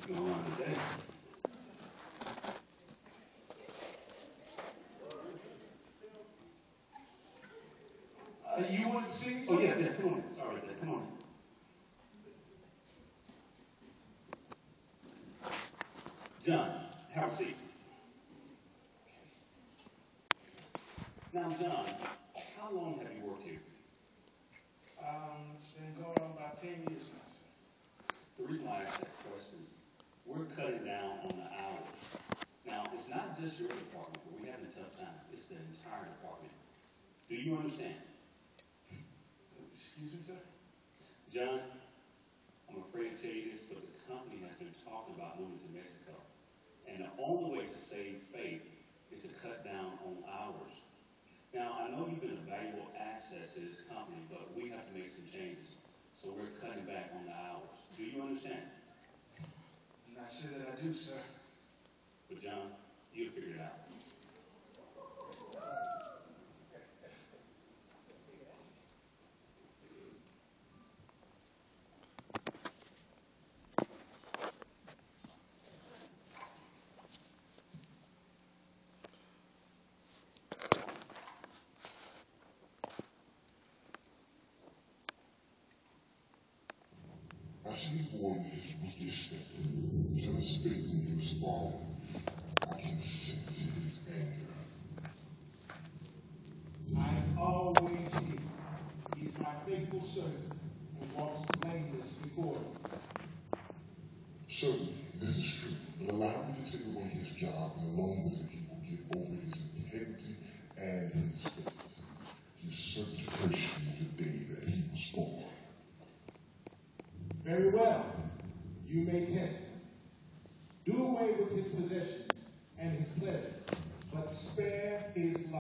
Going on today. You want to see me? Oh, yeah, come on. Sorry, come on. John, have a seat. Now, John, how long have you worked here? It's been going on about 10 years now, sir. The reason why I asked that question is we're cutting down on the hours. Now, it's not just your department, but we're having a tough time. It's the entire department. Do you understand? Excuse me, sir? John, I'm afraid to tell you this, but the company has been talking about moving to Mexico. And the only way to save faith is to cut down on hours. Now, I know you've been a valuable asset to this company, but we have to make some changes. So we're cutting back on the hours. Do you understand? I'm not sure that I do, sir. But John, you'll figure it out. I see boy his weakest step, till his faith in you is falling. I can sense his anger. I always hear. He's my faithful servant and walks blameless before me. Certainly, this is true, but allow me to take away his job, and along with it, he will give over his integrity and his faith. His certification the day that he was born. Very well. You may test him. Do away with his possessions.